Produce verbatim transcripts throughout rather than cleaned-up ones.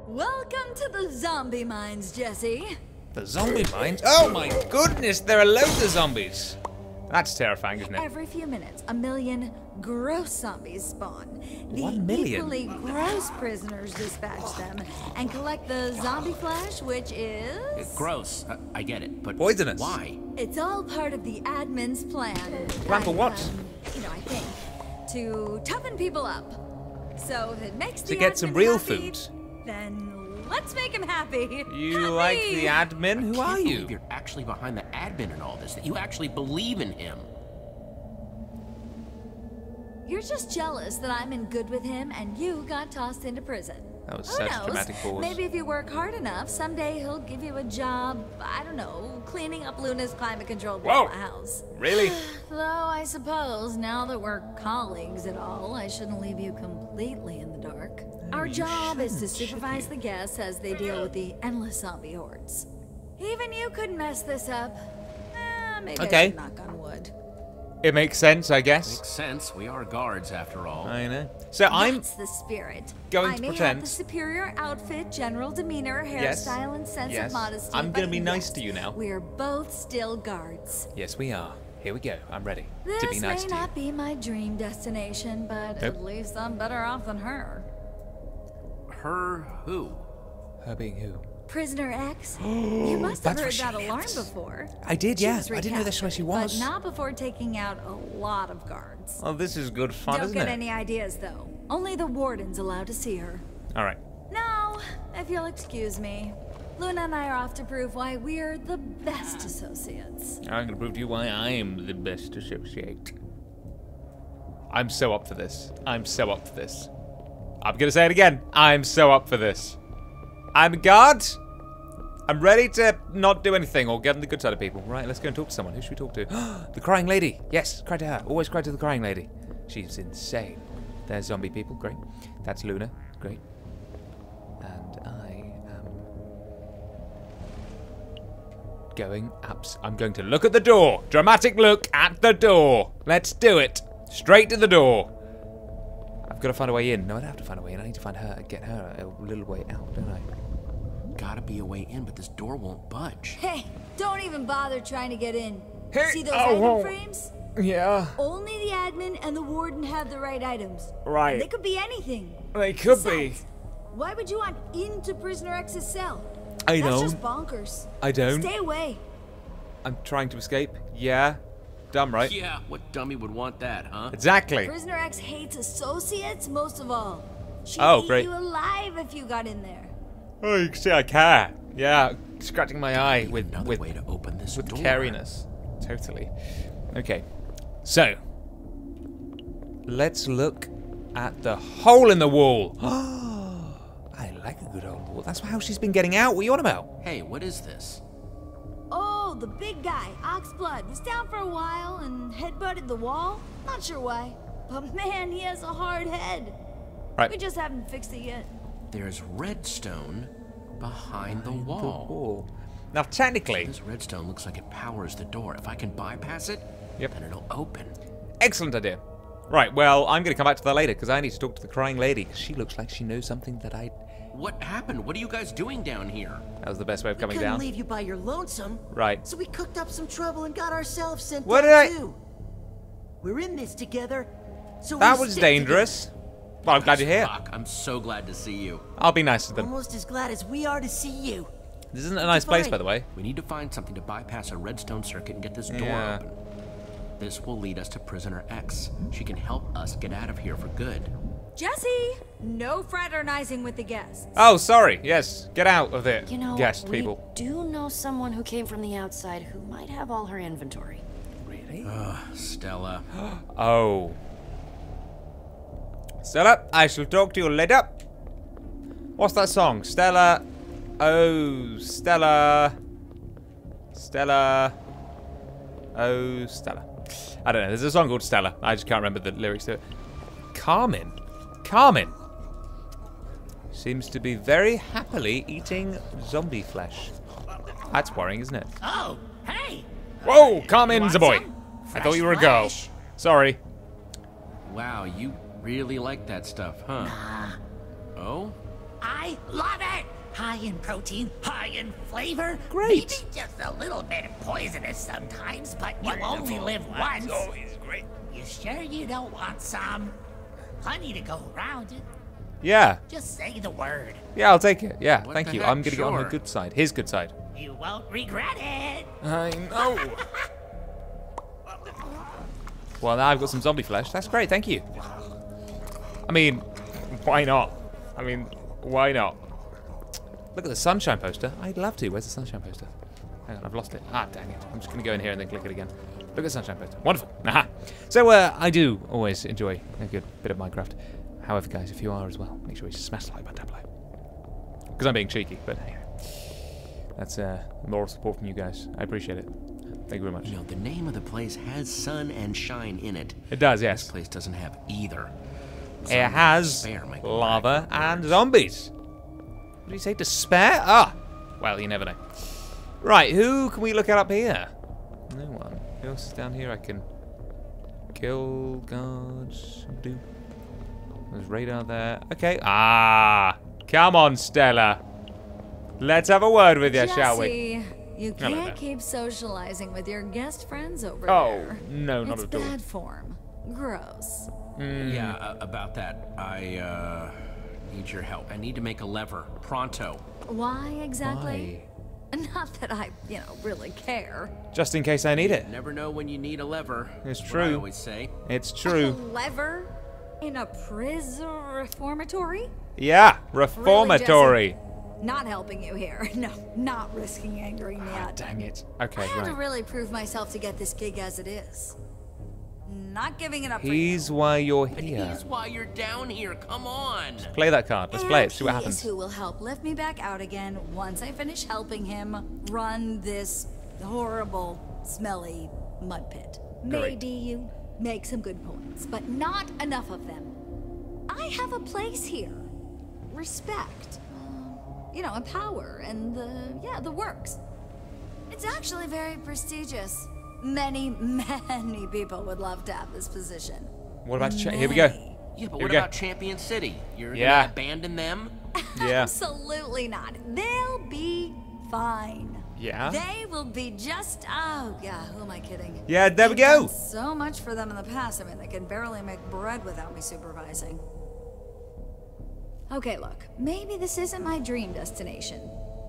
Welcome to the zombie mines, Jesse. The zombie mines? Oh my goodness, there are loads of zombies. That's terrifying, isn't it? Every few minutes, a million gross zombies spawn. The One million? equally gross prisoners dispatch them and collect the zombie flesh, which is... Gross. Uh, I get it, but Poisonous. why? It's all part of the admin's plan. Plan for I, what? um, you know, I think. To toughen people up. So if it makes the To get some admin real happy, food. then let's make him happy. You Happy! like the admin? Who I are can't you? believe you're actually behind the admin and all this, that you actually believe in him. You're just jealous that I'm in good with him and you got tossed into prison. That was Who such a knows? dramatic pause. Maybe if you work hard enough, someday he'll give you a job, I don't know, cleaning up Luna's climate control Whoa. house. Really? Though I suppose now that we're colleagues and all, I shouldn't leave you completely in the dark. Our you job is to shouldn't, should supervise you? the guests as they deal with the endless zombie hordes. Even you couldn't mess this up. Eh, maybe Okay. I should knock on wood. It makes sense, I guess. Makes sense. We are guards, after all. I know. So I'm That's the spirit. going I to may pretend- have the superior outfit, general demeanor, Yes. hairstyle, and sense Yes. of modesty. I'm gonna but be nice yes, to you now. We're both still guards. Yes, we are. Here we go. I'm ready This to be nice may to you. not be my dream destination, but Nope. at least I'm better off than her. Her who? Her being who? Prisoner X? You must have That's where heard she that alarm lives. before. I did, She yeah. was I didn't know that's where she recaptured, was. But not before taking out a lot of guards. Oh, this is good fun, Don't isn't get it? any ideas, though. Only the warden's allowed to see her. All right. Now, if you'll excuse me, Luna and I are off to prove why we're the best associates. I'm gonna prove to you why I'm the best associate. I'm so up for this. I'm so up for this. I'm gonna say it again. I'm so up for this. I'm a guard. I'm ready to not do anything or get on the good side of people. Right, let's go and talk to someone. Who should we talk to? The crying lady. Yes, cry to her. Always cry to the crying lady. She's insane. There's zombie people. Great. That's Luna. Great. And I am going up. I'm going to look at the door. Dramatic look at the door. Let's do it. Straight to the door. I've got to find a way in. No, I don't have to find a way in. I need to find her and get her a little way out, don't I? Gotta be a way in, but this door won't budge. Hey, don't even bother trying to get in. Hey, See those oh, item whoa. frames? Yeah, Only the admin and the warden have the right items. right. They could be anything. They could be. Besides, why would you want into Prisoner X's cell? I That's don't. just bonkers. I don't. Stay away. I'm trying to escape. Yeah. Dumb, right? Yeah, what dummy would want that, huh? Exactly. Prisoner X hates associates most of all. She'd Oh, eat great. you alive if you got in there. Oh, you can see I care. Yeah, scratching my eye with Another with way to open this with door. cariness. Totally. Okay. So, let's look at the hole in the wall. I like a good hole in the wall. That's how she's been getting out. What are you on about? Hey, what is this? Oh, the big guy, Oxblood, was down for a while and headbutted the wall. Not sure why. But man, he has a hard head. Right. We just haven't fixed it yet. There's redstone behind the The wall. wall. Now, technically, This redstone looks like it powers the door. If I can bypass it, Yep. then it'll open. excellent idea. Right, well, I'm going to come back to that later because I need to talk to the crying lady because she looks like she knows something that I... What happened? What are you guys doing down here? That was the best way of We coming couldn't down. leave you by your lonesome. Right. So we cooked up some trouble and got ourselves sent What down did I- too. We're in this together. So That we was stick dangerous. Well, I'm glad you're here. Rock, I'm so glad to see you. I'll be nice to together. them. Almost as glad as we are to see you. This isn't a nice place, Fine. by the way. We need to find something to bypass a redstone circuit and get this door Yeah. open. This will lead us to Prisoner X. She can help us get out of here for good. Jesse, no fraternizing with the guests. Oh, sorry. Yes, get out of it, You know, guest we people. do know someone who came from the outside who might have all her inventory. Really? Stella. Oh. Stella, I shall talk to you later. What's that song? Stella. Oh, Stella. Stella. Oh, Stella. I don't know. There's a song called Stella. I just can't remember the lyrics to it. Carmen. Carmen. Seems to be very happily eating zombie flesh. That's worrying, isn't it? Oh, hey! Whoa, Carmen's a Want boy. some I thought fresh you were a girl. flesh? Sorry. Wow, you really like that stuff, huh? Oh? I love it! High in protein, high in flavor. Great. Maybe just a little bit poisonous sometimes, but you only live once. Always great. You sure you don't want some? Plenty to go around. Yeah. Just say the word. Yeah, I'll take it. Yeah, What thank the you. heck? I'm gonna get on her Sure. good side. His good side. You won't regret it. I know. Well, now I've got some zombie flesh. That's great. Thank you. I mean, why not? I mean, why not? Look at the sunshine poster. I'd love to. Where's the sunshine poster? Hang on, I've lost it. Ah, dang it. I'm just going to go in here and then click it again. Look at the sunshine poster. Wonderful. Aha. So, uh, I do always enjoy a good bit of Minecraft. However, guys, if you are as well, make sure you smash the like button down below. Because I'm being cheeky, but hey. That's uh, moral support from you guys. I appreciate it. Thank you very much. You know, the name of the place has sun and shine in it. It does, This yes. place doesn't have either. It has Despair might go lava back and words. zombies. What do you say? Despair? Ah! Well, you never know. Right, who can we look at up here? No one. Who else is down here? I can kill guards. Do. There's radar there. Okay. Ah! Come on, Stella. Let's have a word with you, shall we? Jesse, you Hello can't there. keep socializing with your guest friends over Oh, there. no, not it's at all. bad form. Gross. Yeah, uh, about that. I uh, need your help. I need to make a lever. Pronto. Why exactly? Not that I, you know, really care. Just in case I need it. Never know when you need a lever. It's That's what I true. always say. It's A true. lever in a prison reformatory? Yeah, Really, reformatory. Jesse? Not helping you here. No, not risking angering me out. Dang it. Okay, I had to right. really prove myself to get this gig as it is. Not giving it up He's for why you're But here. here's why you're down here. Come on. Play that card. you. Let's play it. And See what he happens. is who will help lift me back out again once I finish helping him run this horrible, smelly mud pit. Maybe you make some good points, but not enough of them. I have a place here. Respect. Uh, you know, and power and the, yeah, the works. It's actually very prestigious. Many, many people would love to have this position. What about cha- here we go. Many. Yeah, but Here what we go. about Champion City? You're Yeah. gonna abandon them? Yeah. Absolutely not. They'll be fine. Yeah. They will be just. Oh, yeah. Who am I kidding? Yeah, there we I've go. done so much for them in the past. I mean, they can barely make bread without me supervising. Okay, look. Maybe this isn't my dream destination.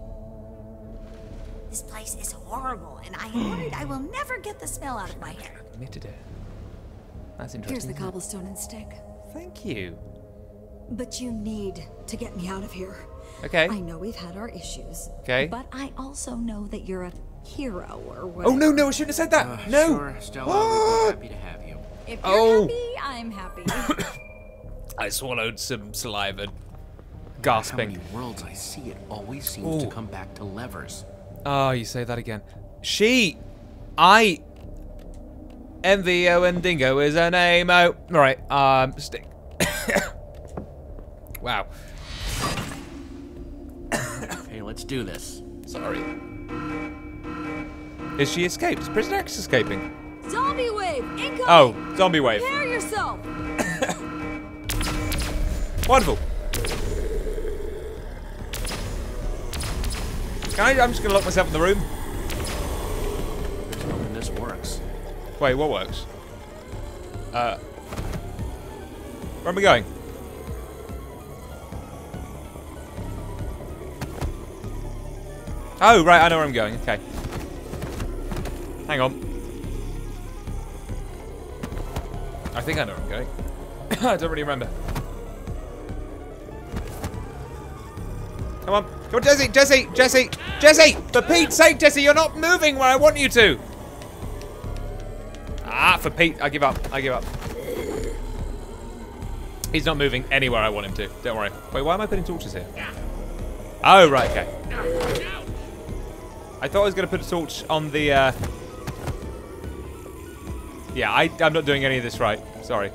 This place is horrible, and I am worried I will never get the smell out of my hair. Admitted it. That's Here's interesting. the isn't it? cobblestone and stick. Thank you. But you need to get me out of here. Okay. I know we've had our issues. Okay. But I also know that you're a hero or whatever. Oh no, no, I shouldn't have said that. Uh, no. Sure, Stella, we'd be happy to have you. If you're Oh. happy, I'm happy. I swallowed some saliva. How Gasping. many worlds I see, it always seems Ooh. to come back to levers. Oh, you say that again. She, I, M V O and Dingo is her name. Oh, right. Um, stick. Wow. Hey, let's do this. Sorry. Is she escaped? Is Prisoner X escaping? Zombie wave incoming! Oh, zombie wave. Prepare yourself! Wonderful. Can I, I'm just gonna lock myself in the room. There's hoping this works. Wait, what works? Uh, where am I going? Oh, right, I know where I'm going. Okay. Hang on. I think I know where I'm going. I don't really remember. Come on. Come on, Jesse, Jesse, Jesse, Jesse! For Pete's sake, Jesse, you're not moving where I want you to! Ah, for Pete, I give up. I give up. He's not moving anywhere I want him to. Don't worry. Wait, why am I putting torches here? Oh, right, okay. I thought I was going to put a torch on the, uh... Yeah, I, I'm not doing any of this right. Sorry.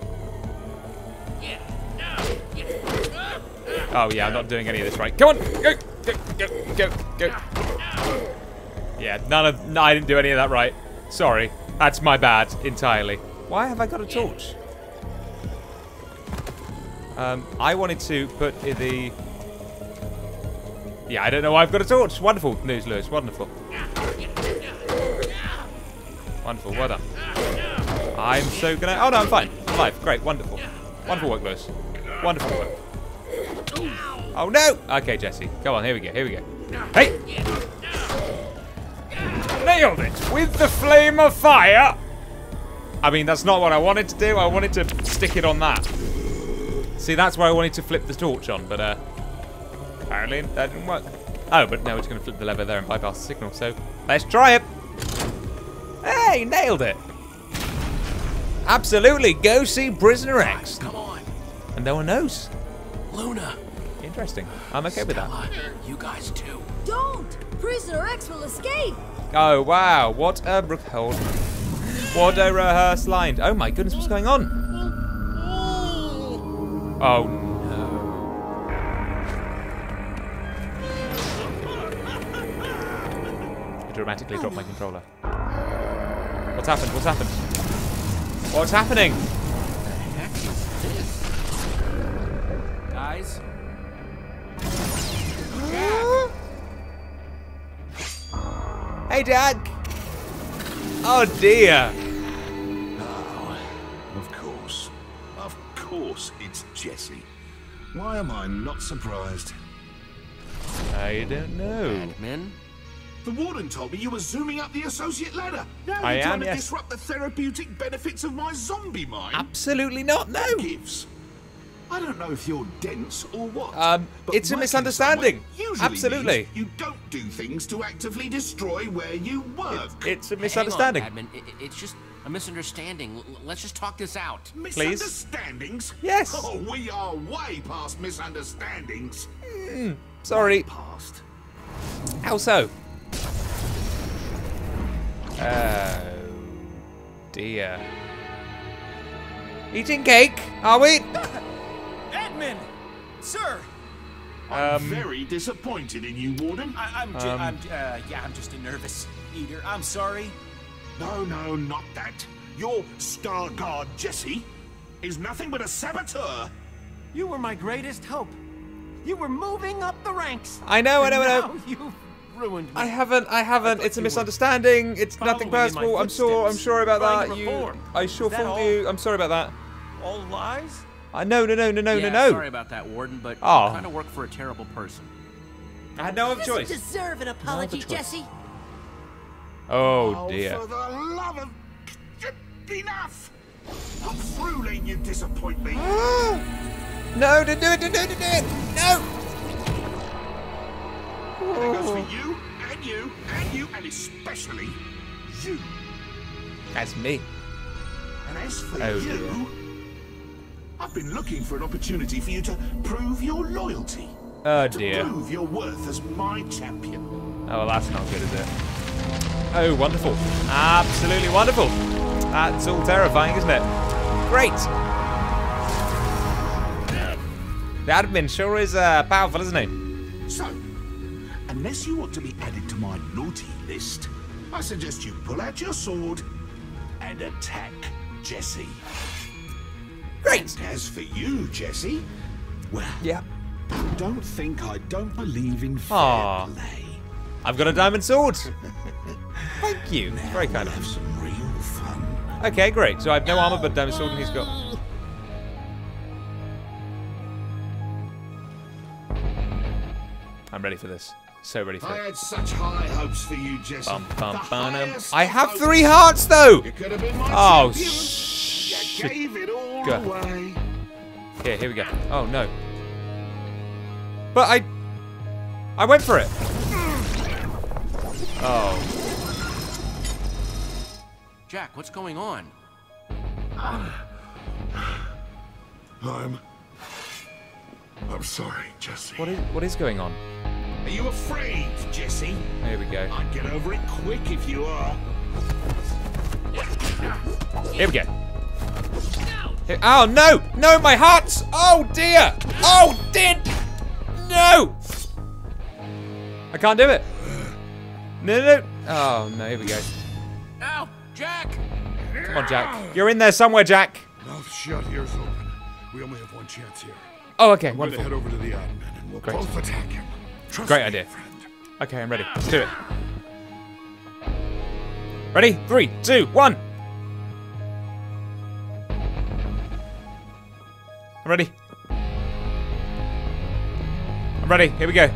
Oh, yeah, I'm not doing any of this right. Come on! Go! Go, go, go, go. Yeah, none of... No, I didn't do any of that right. Sorry. That's my bad, entirely. Why have I got a torch? Um, I wanted to put the... Yeah, I don't know why I've got a torch. Wonderful news, Lewis. Wonderful. Wonderful. Well done. I'm so gonna... Oh, no, I'm fine. I'm alive. Great. Wonderful. Wonderful work, Lewis. Wonderful work. Oh, no! Okay, Jesse. Come on. Here we go. Here we go. Hey! Nailed it! With the flame of fire! I mean, that's not what I wanted to do. I wanted to stick it on that. See, that's where I wanted to flip the torch on, but uh, apparently that didn't work. Oh, but now we're just going to flip the lever there and bypass the signal, so let's try it. Hey, nailed it. Absolutely, go see Prisoner X. Come on. And no one knows. Luna. Interesting. I'm okay with that. Stella, you guys too. Don't! Prisoner X will escape! Oh, wow. What a... Hold. What a rehearsed line. Oh, my goodness, what's going on? Oh, no. I dramatically dropped my controller. What's happened? What's happened? What's happening? What the heck is this? Guys? Hey, Dad. Oh, dear. Oh, of course. Of course it's Jesse. Why am I not surprised? I don't know. Admin? The warden told me you were zooming up the associate ladder. Now I you're am, trying to yes. disrupt the therapeutic benefits of my zombie mind. Absolutely not, no. Gives. I don't know if you're dense or what. Um, but it's a working misunderstanding. somewhere usually Absolutely. means you don't do things to actively destroy where you work. It's a Hang misunderstanding. on, Admin. It, it- it's just a misunderstanding. L- let's just talk this out. Misunderstandings? Yes. Oh, we are way past misunderstandings. Sorry. Past. How so? Oh, dear. Eating cake, are we? Admin! Sir! I'm Um, very disappointed in you, Warden. I, I'm, ju Um, I'm, uh, yeah, I'm just a nervous eater. I'm sorry. No, no, not that. Your star guard, Jesse, is nothing but a saboteur. You were my greatest hope. You were moving up the ranks. I know, I And know, I know. now you've ruined me. I haven't, I haven't. thought It's a you were misunderstanding. It's nothing following in my personal. I'm sure, I'm footsteps, sure about trying that. to You, reform. I sure Is that fooled all? you. I'm sorry about that. All lies? I no, no, no, no, no, yeah, no, sorry no. about that, Warden, but Oh. you kind of work for a terrible person. I had no other Doesn't choice. deserve an apology, choice. Jesse. Oh dear. For the love of... Enough! I'm through letting you disappoint me. No, don't do it, don't do it, don't do it. No. It goes for you, and you, and you, and especially you. That's me. And as for Oh, you, dear. I've been looking for an opportunity for you to prove your loyalty. Oh To dear. prove your worth as my champion. Oh, well, that's not good, is it? Oh, wonderful. Absolutely wonderful. That's all terrifying, isn't it? Great. The admin sure is uh, powerful, isn't he? So, unless you want to be added to my naughty list, I suggest you pull out your sword and attack Jesse. Great. And as for you, Jesse, well, Yeah. don't think I don't believe in fair Aw. play. I've got a diamond sword. Thank you. Very kind We'll of have some real fun. Okay, great. So I have no armor, but diamond sword, and he's got. I'm ready for this. So ready for I it. had such high hopes for you, Jesse. Bum, bum, The bum, highest I of have hopes. three hearts, though. You could have been my Oh, champion. shit. You gave it all Go. away. Here, here we go. Oh no. But I, I went for it. Oh. Jack, what's going on? I'm... I'm sorry, Jesse. What is what is going on? Are you afraid, Jesse? Here we go. I'd get over it quick if you are. Here we go. Here- oh no! No, my hearts! Oh dear! Oh dear! No! I can't do it. No, no, no. Oh no! Here we go. Ow! Jack! Come on, Jack. You're in there somewhere, Jack. Mouth shut, ears open. We only have one chance here. Oh, okay. I'm going to head Wonderful. over to the admin and we'll Great. both attack him. Trust Great me, idea. friend. Okay, I'm ready. Let's do it. Ready? Three, two, one. I'm ready. I'm ready. Here we go.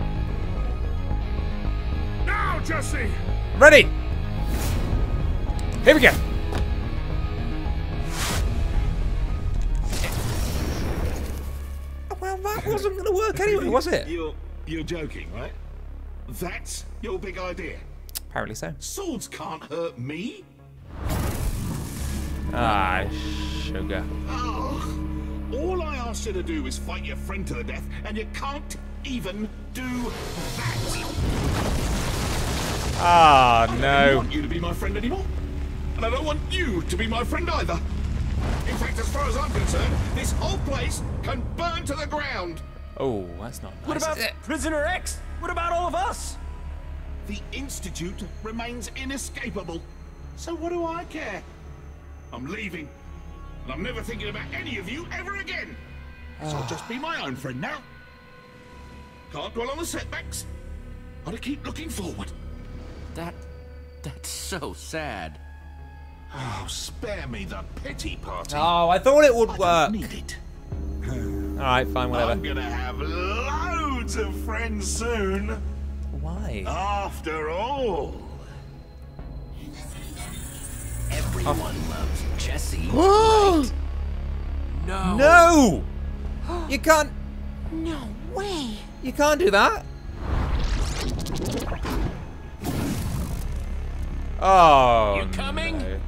Now, Jesse! I'm ready. Here we go. Well, that wasn't going to work anyway, was it? You're, you're joking, right? That's your big idea. Apparently so. Swords can't hurt me. Ah, sugar. Oh, all I asked you to do is fight your friend to the death, and you can't even do that. Ah, I don't no. want you to be my friend anymore, and I don't want you to be my friend either. In fact, as far as I'm concerned, this whole place can burn to the ground. Oh, that's not nice. What about is it? Prisoner X? What about all of us? The Institute remains inescapable. So what do I care? I'm leaving. And I'm never thinking about any of you ever again. So I'll just be my own friend now. Can't dwell on the setbacks. Gotta keep looking forward. That... that's so sad. Oh, spare me the pity party. Oh, I thought it would I work. don't need it. Alright, fine, whatever. I'm gonna have loads of friends soon. Why? After all. Everyone loves Jesse. right? No. No! You can't... No way. You can't do that. Oh, You coming? no.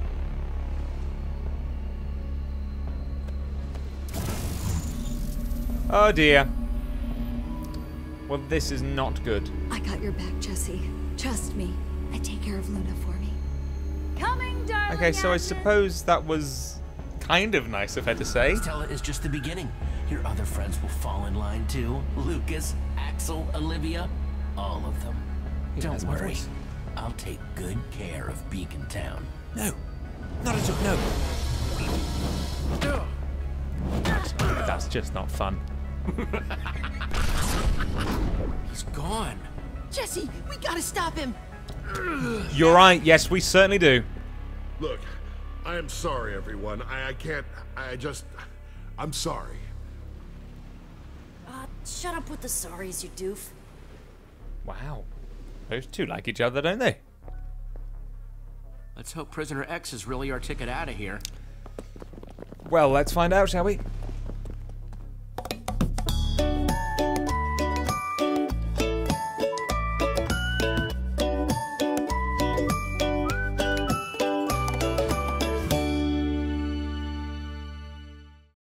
Oh dear. Well, this is not good. I got your back, Jesse. Trust me. I take care of Luna for me. Coming, darling. Okay, so I Agnes. suppose that was kind of nice of her to say. Stella is just the beginning. Your other friends will fall in line too. Lucas, Axel, Olivia, all of them. Even has Don't my worry. voice. I'll take good care of Beacon Town. No, not at all. No. That's just not fun. He's gone. Jesse, we gotta stop him. You're right. Yes, we certainly do. Look, I am sorry, everyone. I, I can't. I just. I'm sorry. Uh, shut up with the sorries, you doof. Wow. Those two like each other, don't they? Let's hope Prisoner X is really our ticket out of here. Well, let's find out, shall we?